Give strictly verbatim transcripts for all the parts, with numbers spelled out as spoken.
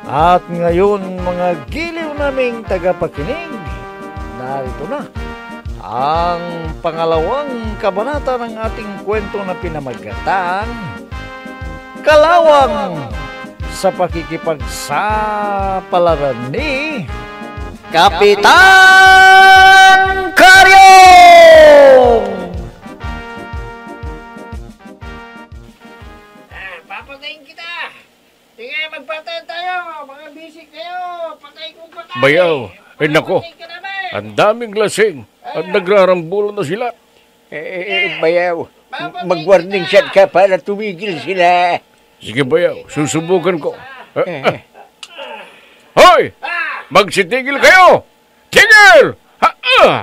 At ngayon mga giliw naming tagapakinig, narito na ang pangalawang kabanata ng ating kwento na pinamagatang Kalawang sa pakikipagsapalaran ni Kapitan Karyong! Ah, papatayin kita! Sige, magpatayin tayo! Mga bisik kayo! Patay kong patay! Bayaw! Ay nako! Ang daming lasing at nagrarambulo na sila. Eh, eh, Bayaw, mag-warning shot ka para tumigil sila. Sige, Bayaw, susubukan ko. Eh, eh. Hoy! Magsitigil kayo! Tigil! Ha, ah!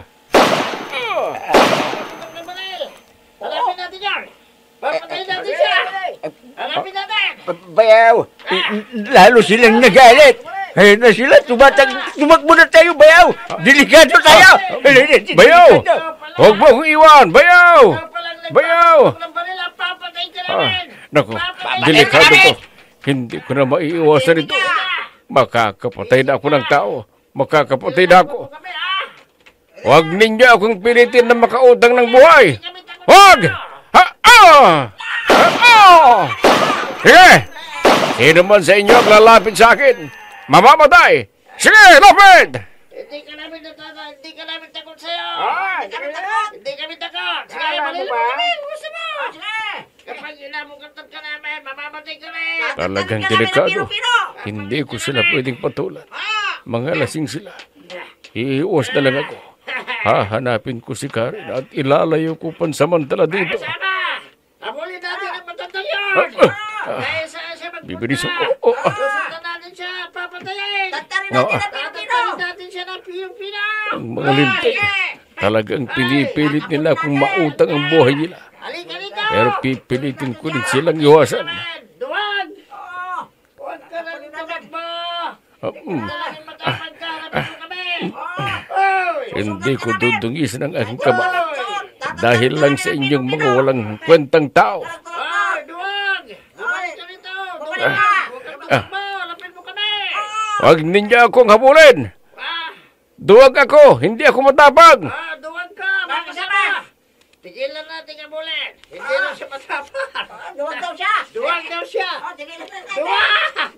Hanapin natin yan! Papatayin natin siya! Hanapin natin! Bayaw, lalo silang nagalit. Eh na sila, tumatag, tumakbo na tayo, Bayaw! Delikado tayo! Bayaw! Huwag mo akong iwan! Bayaw! Bayaw! Ah, naku, delikado to. Hindi ko na maiiwasan ito. Makakapatay na ako ng tao. Makakapatay na ako. Huwag ninyo akong pilitin na makautang ng buhay. Huwag! Ha! Ah! Ha! Ah! Sige! Sino man sa inyo ang lalapit sa akin? Mamamatay! Sige, lapit! Hindi ka namin natakot! Hindi ka namin takot sa'yo! Oh, hindi kami takot! Hindi kami takot! Sige, malilip kami! Gusto mo! Sige! Kapag inamukatot ka namin, mamamatay kami! Talagang delikado. Hindi ko sila pwedeng patulan. Mga lasing sila. Iiwas na lang ako. Hahanapin ko si Karen at ilalayo ko pansamantala dito. Sama! Habulin natin ang matatang yun! Dahil saan siya magpunta? Bibilisan ko. Oh, ah. Susundan natin siya! Papatayin! Tatarin No, natin ah. ang Pilipino! Tatayin natin siya ng Pilipino! Ang mga lintik. Talagang pinipilit nila kung mautang ang buhay nila. Halika dito! Pero pipilitin ko rin silang iwasan. Duwag! Huwag ka na rin tumakbo! Ah, mm. Talagang matapad ka! Hanapin mo kami! Oy! Hindi ko dudungisan ang aking kamay. Dahil lang sa inyong mga walang kwentang tao. Oy! Duwag! Duwag ka rito! Duwag! Ah. Huwag ka tumakbo! Hanapin mo kami! Huwag ninyo akong habulin. Ah! Duwag ako. Hindi ako matapag. Ah! Duwag ka! Makasama! Tigilan natin ang bulit! Hindi na siya matapad! Duwag daw siya! Duwag daw siya! Oh, tigilan na natin! Duwag!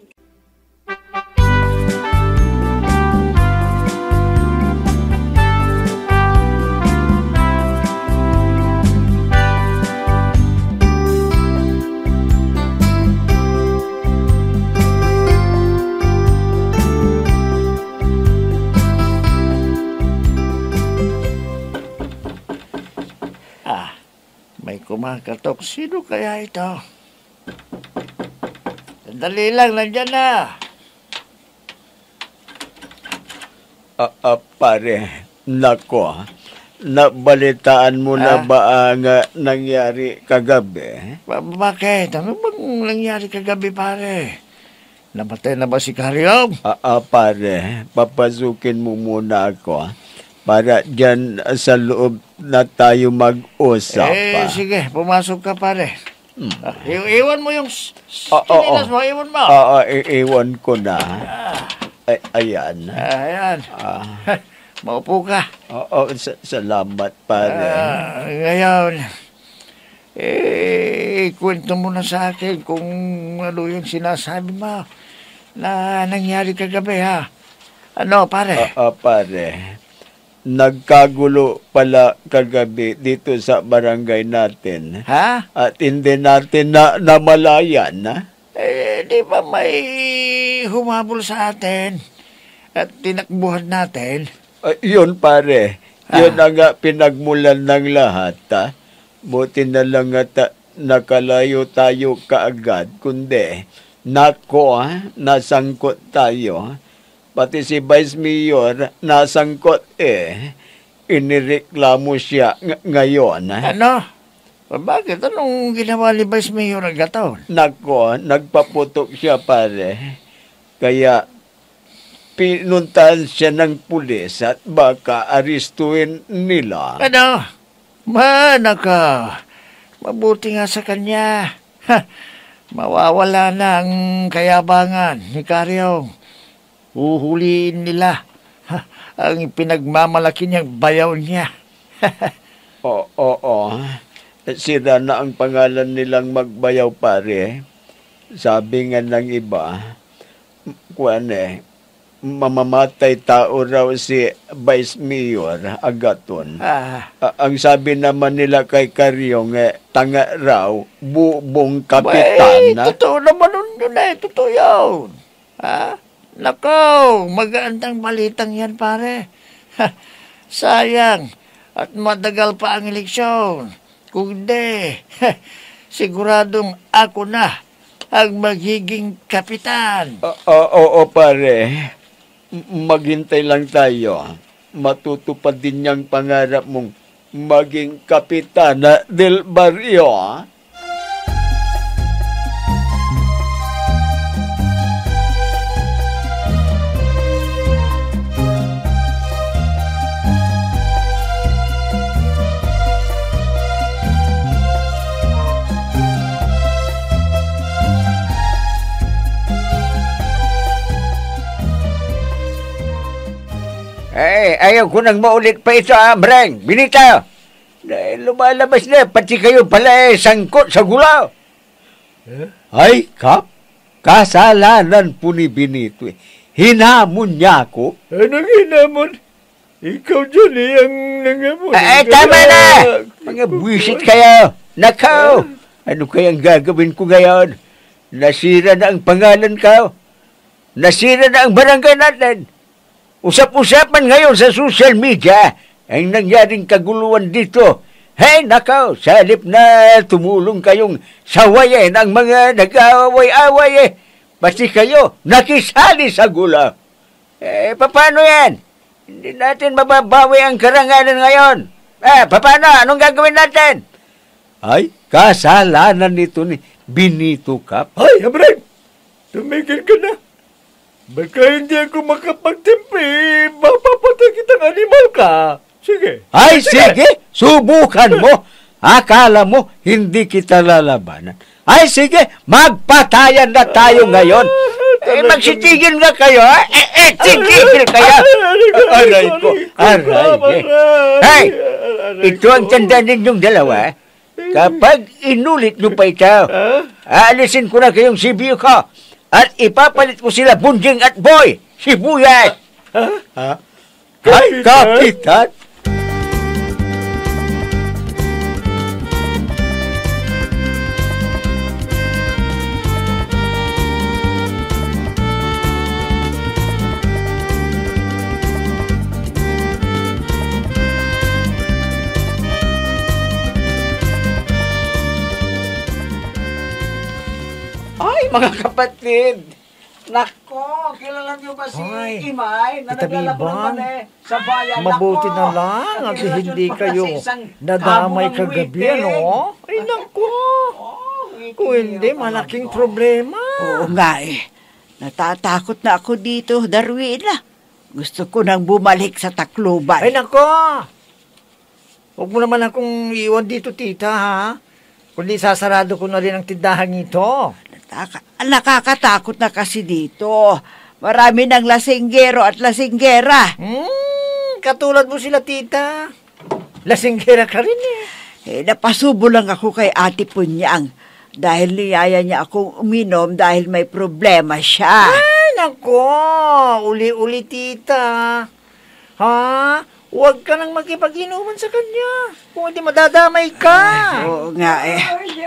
May kumakatok. Sino kaya ito? Sandali lang, nandyan na. Ah, ah, pare, nako, nabalitaan mo na Ah? ba ang ah, nangyari kagabi? Ba- bakit? Ano bang nangyari kagabi, pare? Namatay na ba si Karyong? Ah, ah, pare, papasukin mo muna ako para dyan ah, sa loob na tayo mag-usap. Eh, ah. sige, pumasok ka, pare. Hmm. Ah, i- iwan mo yung s- s- Oo, oo. chinilas mo, iwan mo. Oo, iiwan ko na. Ay, ayan. Ah, ayan. Ah, Maupo ka. oo, sa- salamat, pare. Ah, ngayon, eh, kwento mo na sa akin kung ano yung sinasabi mo na nangyari kagabi, ha? Ano, pare? Ah, ah, pare, nagkagulo pala kagabi dito sa barangay natin. Ha? At hindi natin na namalayan, ha? Eh, di ba may humabol sa atin at tinakbuhan natin? Ah, yun, pare. Yun ang nga pinagmulan ng lahat, ha? Buti na lang at ah, nakalayo tayo kaagad, kundi nako, ha? Nasangkot tayo, ha? Pati si Vice Mayor nasangkot eh. Inireklamo siya ng- ngayon. Ha? Ano? Bakit? Anong ginawa ni Vice Mayor Agataon? Nako, nagpaputok siya pare. Kaya pinuntahan siya ng pulis at baka aristuin nila. Ano? Man, ka. Mabuti nga sa kanya. Ha, mawawala na ang kayabangan ni Karyong. uhuliin nila ha, ang pinagmamalaki niyang bayaw niya. Oo, oo. Sira na ang pangalan nilang magbayaw, pare. Sabi nga ng iba, kuwan eh, mamamatay tao raw si Vice Mayor Agaton. Ah, A- ang sabi naman nila kay Karyong, eh, tanga raw, bubong Bay, kapitana. totoo naman nun yun eh. Totoo yun. Ha? Nakaw, magandang balitang yan, pare. Ha, sayang. At matagal pa ang eleksyon. Kung di, ha, siguradong ako na ang magiging kapitan. Oo, oo, pare. M- Maghintay lang tayo. Matutupad din niyang pangarap mong maging kapitana del barrio. ah. Eh, ayaw ko nang maulit pa ito, ah, Breng. Binita. Dahil lumalabas na, pati kayo pala eh, sangkot sa gulaw. Ay, Kap, kasalanan po ni Benito eh. Hinamon niya ako. Anong hinamon? Ikaw dyan eh, ang nangamon. Eh, tama na! Mga buwisit kayo. Nakaw! Ano kayang gagawin ko ngayon? Nasira na ang pangalan ko. Nasira na ang barangay natin. Usap-usapan ngayon sa social media ang nangyaring kaguluhan dito. Hey, nakaw, sa halip na tumulong kayong sawayin ang mga nag-away-away eh. Basta kayo nakisali sa gulaw. Eh, paano yan? Hindi natin mababawi ang karangalan ngayon. Eh, paano? Anong gagawin natin? Ay, kasalanan nito ni Benito Kap. Ay, Abraham! Tumigil ka na. Baka hindi ako makapagtimpi. Mapapatay kitang animal ka. Sige. Ay, sige. Subukan mo. Akala mo, hindi kita lalabanan. Ay, sige. Magpatayan na tayo ngayon. Eh, magsitigil na kayo, ha? Eh, eh, tigil kayo. Aray ko. Aray. Hey, ito ang tanda ninyong dalawa. Kapag inulit nyo pa ito, aalisin ko na kayong C B U ko. At ipapalit ko sila Bunjing at Boy, sibuyas. Ha? Ha? Ay, Kapitan? Ay, mga kapatid! Nako, kilala niyo ba si Ay, Imay na Tita naglalako Bibang, naman eh sa bayan? Mabuti Nako, na lang at relasyon hindi pa kayo kasi isang nadamay habang kagabi, weekend. ano? Ay, naku! Oh, weekend Kung hindi, yun, malaking ano? problema. Oo nga eh. Natatakot na ako dito, Darwina. Gusto ko nang bumalik sa Tacloban. Ay, nako! Huwag mo naman akong iwan dito, tita, ha? Kundi sasarado ko na rin ang tindahan ito. Nataka- nakakatakot na kasi dito. Marami ng lasinggero at lasinggera. Hmm, katulad mo sila, tita. Lasinggera ka rin, eh. Eh, napasubo lang ako kay Ate Punyang dahil niyaya niya akong uminom dahil may problema siya. Ay, nako! Uli-uli, tita. Ha? Huwag ka nang makipag-inuman sa kanya. Kung hindi madadamay ka. Oo nga eh.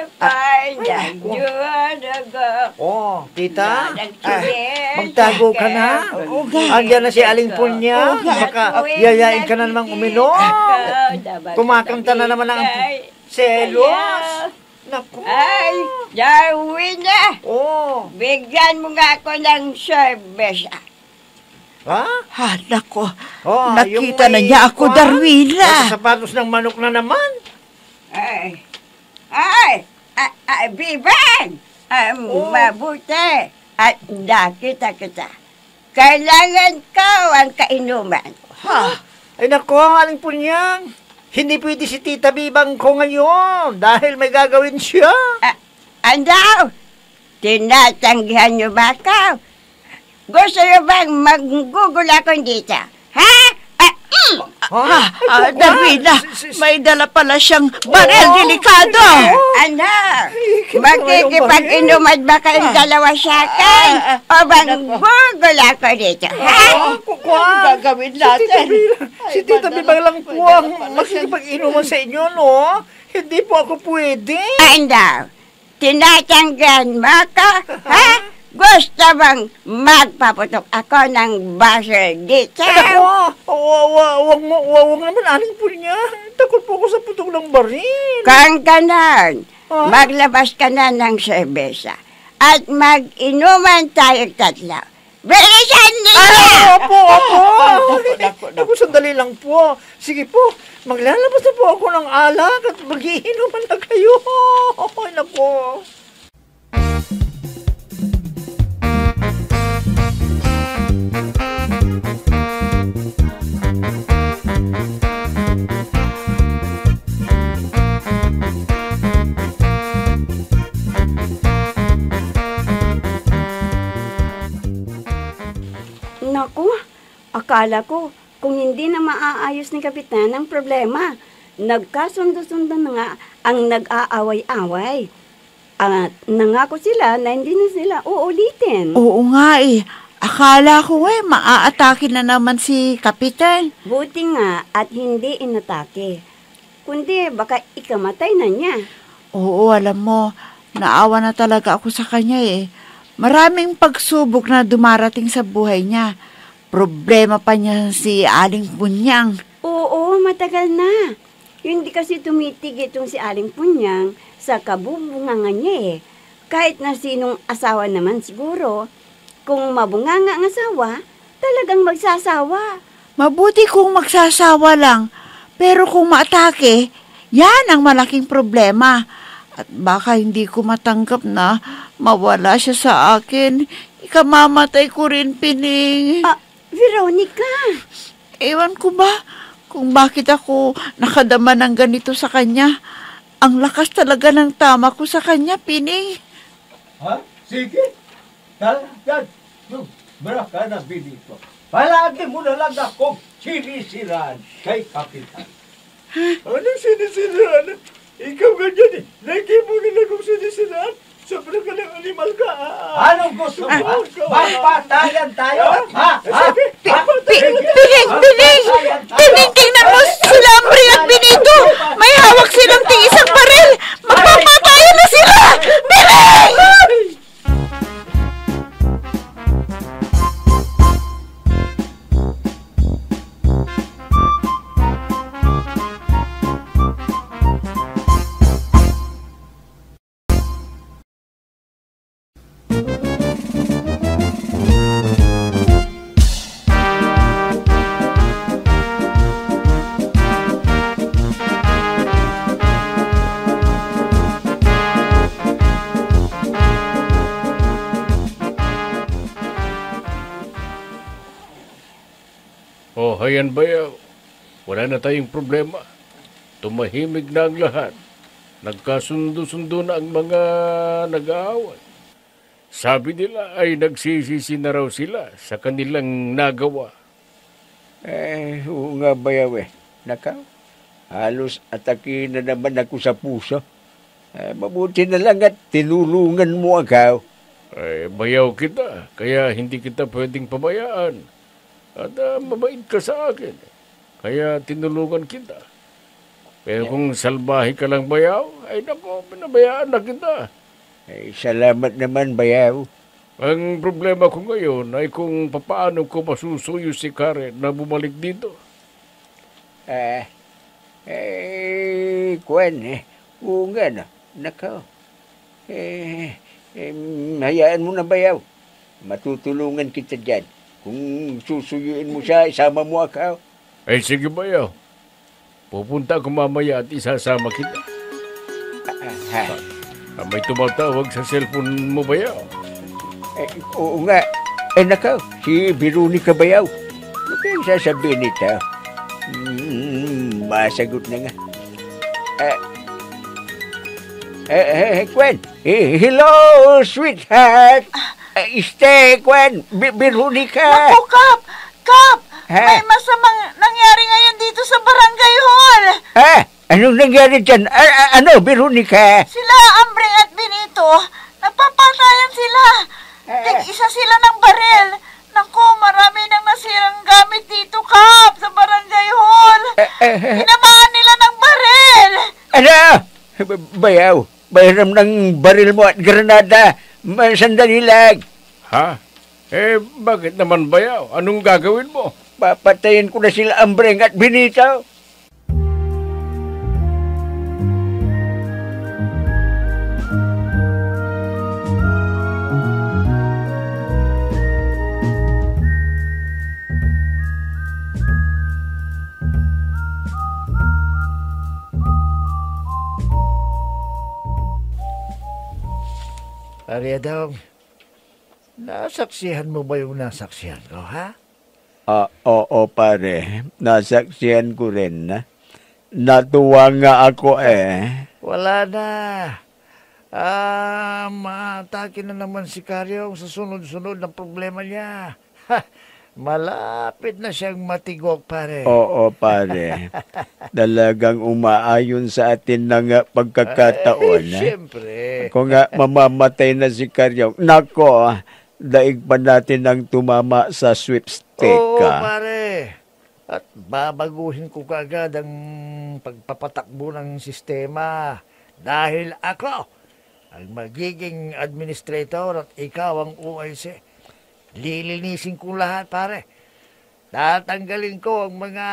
Oh, tita. Yan, Ah, nagsirin. magtago ka na. Oo nga. Andiyan na si Aling Punya. Oo nga. Baka yayain ka na namang uminom. Kumakanta na naman ang selos. Naku. Ay, Darwin na! Oh. Bigyan mo nga ako ng service. Ha? Ha, nako. Oh, Nakita yung na may niya ako, kwan, Darwina. may sapatos ng manok na naman. Ay, ay, ay, ay, Biban! Ay, Oh. mabuti. At nakita kita. Kailangan ko ang kainuman. Ha? Ay nako, Aling Punyang. Hindi pwede si Tita Bibang ko ngayon dahil may gagawin siya. Ah, andaw, tinatanggihan niyo ba ako? Gusto niyo bang mag-google ako dito? Ha? Ah, mm. Ah, ah, Davina, may dala pala siyang baril delikado. Ano? Magkikipag-inuman ba kayong dalawa sa akin? O bang google ako dito? Ha? Ang gagawin natin? Si Tita Bibang lang po ang makikipag-inuman sa inyo, no? Hindi po ako pwede. Ano? Tinatanggan mo ko? Ha? Gusto bang magpaputok ako ng buzzer dito? Ako, wag mo, wag naman aling po niya. Takot po ako sa putok ng baril. Kung ganon, Ah? maglabas ka na ng serbesa at mag-inuman tayo tatlo. Bilisan ninyo! Ah, opo, opo. naku, naku. Ako, sandali lang po. Sige po, maglalabas na po ako ng alak at mag-iinuman na kayo. Ay, naku. Naku, akala ko kung hindi na maaayos ni Kapitan ang problema. Nagkasundo-sundo na nga ang nag-aaway-away. At nangako sila na hindi na sila uulitin. Oo nga eh. Akala ko eh, maaatake na naman si Kapitan. Buti nga at hindi inatake. Kundi baka ikamatay na niya. Oo, alam mo, naawa na talaga ako sa kanya eh. Maraming pagsubok na dumarating sa buhay niya. Problema pa niya si Aling Punyang. Oo, matagal na. Hindi kasi tumitig itong si Aling Punyang sa kabubungangan niya eh. Kahit na sinong asawa naman siguro, kung mabunganga ang asawa, talagang magsasawa. Mabuti kung magsasawa lang. Pero kung maatake, yan ang malaking problema. At baka hindi ko matanggap na mawala siya sa akin. Ikamamatay ko rin, Pining. Ah, Veronica! Ewan ko ba kung bakit ako nakadama ng ganito sa kanya. Ang lakas talaga ng tama ko sa kanya, Pining. Ha? Sige. Talagang, sobra ka na binito. Palagi mo na lang akong sinisiraan kay Kapitan. Anong sinisiraan? Ikaw ganyan eh. Lagi mo nila kung sinisiraan. Sobra ka ng animal ka. Anong gusto mo? Magpatayan tayo? Ha? Ha? Pining, Pining, Pining, tingnan mo sila, Ambri at Benito. May hawak silang tiisang baril. Magpapatayan na sila. Pining! Oh, hayan bayaw. Wala na tayong problema. Tumahimig na ang lahat. Nagkasundo-sundo na ang mga nag-aaway. Sabi nila ay nagsisisi na raw sila sa kanilang nagawa. Eh, oo nga bayaw eh. Nakaw, halos atake na naman ako sa puso. Eh, mabuti na lang at tinulungan mo ako. Ay, bayaw kita, kaya hindi kita pwedeng pabayaan. At uh, mabait ka sa akin. Kaya tinulungan kita. Pero kung salbahe ka lang bayaw, ay nako, pinabayaan na kita. Eh, salamat naman bayaw. Ang problema ko ngayon ay kung papaano ko masusuyo si Karen na bumalik dito. Eh, eh, kwan eh. Oo nga na. Nakaw. Eh, eh, hayaan mo na bayaw. Matutulungan kita dyan. Kung susuyuin mo siya, isama mo ako. Ay sige bayaw. Pupunta ako mamaya at isasama kita. Ah, ha. Ah, may tumatawag sa cellphone mo bayaw. Eh, oo nga. Eh, nakaw, si Veronica bayaw. Ano kayang sasabihin nito? Hmm, masagot na nga. Eh, eh, eh, Gwen. Eh, hello, sweetheart. Eh, este, Kwan, bi- Veronica. Naku, Kap! Kap! Ha? May masamang nangyari ngayon dito sa barangay hall. Ha? Anong nangyari dyan? A- a- ano, Veronica? Sila, Ambring at Benito, napapatayan sila. Tig-isa sila ng baril. Naku, marami nang nasirang gamit dito, Kap, sa barangay hall. Tinamaan nila ng baril. Ano? B- Bayaw, bayram ng baril mo at granada. Ma- Sandali lang. Ha? Eh, bakit naman bayaw? Anong gagawin mo? Papatayin ko na sila Ambreng at Benito. Ariadong, nasaksihan mo ba yung nasaksihan ko, ha? Ah, oo, pare. Nasaksihan ko rin na. Natuwa nga ako eh. Wala na. Ah, maatake na naman si Karyong sa sunod-sunod na problema niya. Ha, malapit na siyang matigok, pare. Oo, pare. Talagang umaayon sa atin ng ah, pagkakataon. Eh, eh. siyempre. Kung nga mamamatay na si Karyong, nako, ah, daig pa natin ang tumama sa sweepstake. Oo, ah. pare. At babaguhin ko kaagad ang pagpapatakbo ng sistema. Dahil ako ang magiging administrator at ikaw ang O I C. Lilinisin ko lahat, pare. Tatanggalin ko ang mga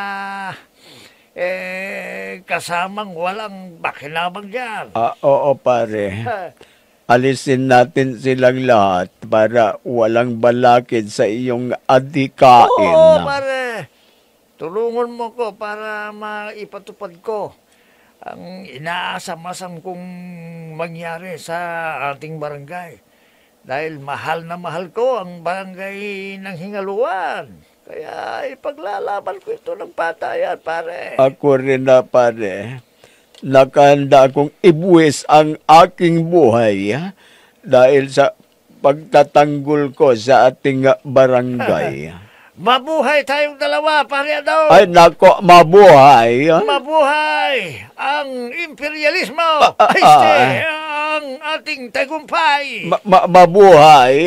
eh, kasamang walang bakinabang dyan. Ah, oo, pare. Alisin natin silang lahat para walang balakid sa iyong adikain. Oo, pare. Tulungan mo ko para maipatupad ko ang inaasam-asam kong mangyari sa ating barangay. Dahil mahal na mahal ko ang barangay ng Hingaluan. Kaya ipaglalaban ko ito ng patayan, pare. Ako rin na, pare. Nakahanda akong ibuwis ang aking buhay ha? Dahil sa pagtatanggol ko sa ating barangay. Mabuhay tayong dalawa, pare Adaw. Ay, nako, mabuhay. ha? Mabuhay ang imperialismo. Ah, ah, Ay, ah. ste, ang ating tagumpay. Ma- ma- mabuhay.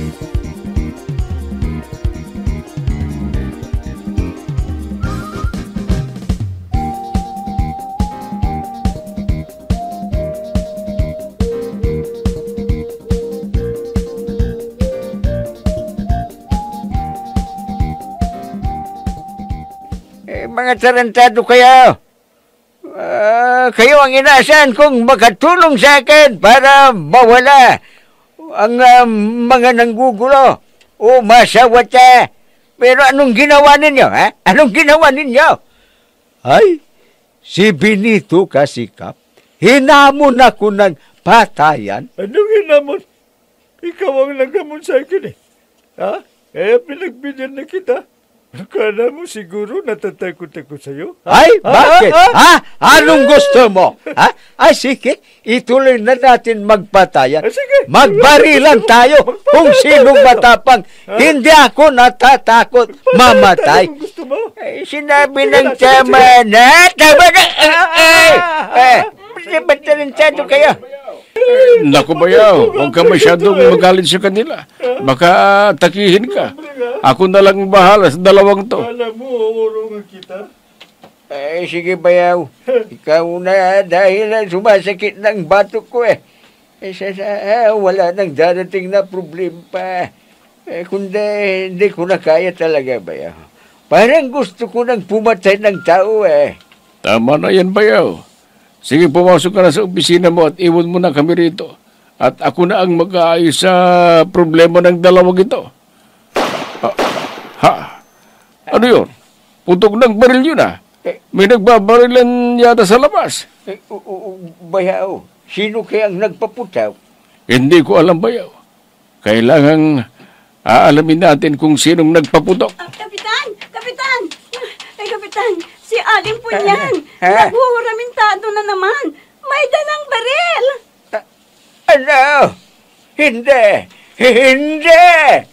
Eh, mga tarantado kayo. Ah, kayo ang inaasahan kong makatulong sa akin para mawala ang ah, mga nanggugulo o masawata. Pero anong ginawa ninyo, ha? Anong ginawa ninyo? Ay, si Benito Kasikap, hinamon ako ng patayan. Anong hinamon? Ikaw ang naghamon sa akin eh. Ha? Kaya pinagbigyan na kita. Akala mo siguro natatakot ako sa'yo? Ay, bakit? Ha? Anong gusto mo? Ha? Ay, sige, ituloy na natin magpatayan. Ah, sige. Magbarilan tayo kung sinong matapang. Hindi ako natatakot mamatay. Anong gusto mo? Eh, sinabi ng tama na. Tama na. Eh, eh, eh, ba't talentado kayo? Naku bayaw, huwag ka masyadong magalit sa kanila. Baka takihin ka. Ako na lang bahala sa dalawang to. Alam mo, uurungan kita. Eh, sige bayaw. Ikaw na dahil sumasakit ng batok ko eh. Eh, sa, sa, ah, wala nang darating na problema pa. Eh, kundi hindi ko na kaya talaga bayaw. Parang gusto ko nang pumatay ng tao eh. Tama na yan bayaw. Sige, pumasok ka na sa opisina mo at iwan mo na kami rito. At ako na ang mag-aayos sa problema ng dalawang ito. Ha? ha? Ano yun? Putok ng baril yun ah. May nagbabarilan yata sa labas. Eh, u- u- bayaw, sino kaya ang nagpaputaw? Hindi ko alam bayaw. Kailangang aalamin natin kung sinong nagpaputok. Ah, Kapitan! Kapitan! Ay, Kapitan! Si Aling Punyan! Ha? Naghuhuramintado na naman! May dalang baril! Ano? Hindi. Hindi!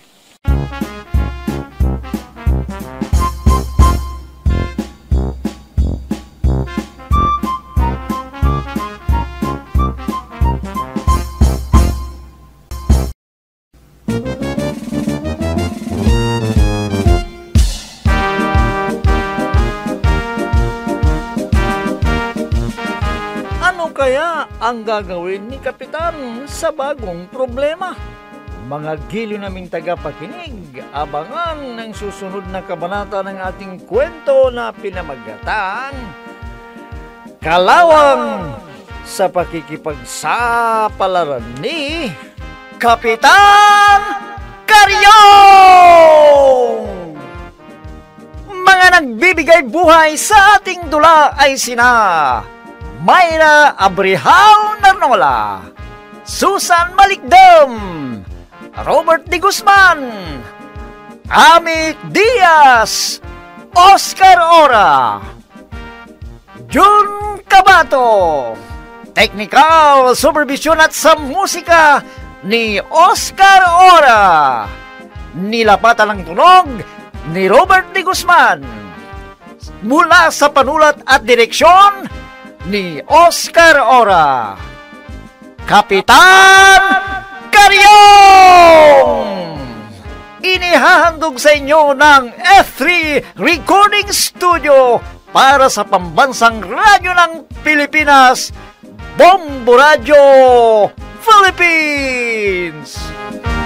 Ano kaya ang gagawin ni Kapitan sa bagong problema? Mga giliw naming tagapakinig, abangan ang susunod na kabanata ng ating kwento na pinamagatang Kalawang sa pakikipagsapalaran ni Kapitan Karyong! Mga nagbibigay buhay sa ating dula ay sina Mayra Abrihal Narnola, Susan Malikdam, Robert De Guzman, Amit Diaz, Oscar Ora, Jun Cabato, Technical Supervision at sa musika ni Oscar Ora, nilapatan ng tunog ni Robert De Guzman, mula sa panulat at direksyon ni Oscar Ora, Kapitan Karyong! Inihahandog sa inyo ng F three Recording Studio para sa pambansang radyo ng Pilipinas, Bombo Radio Philippines!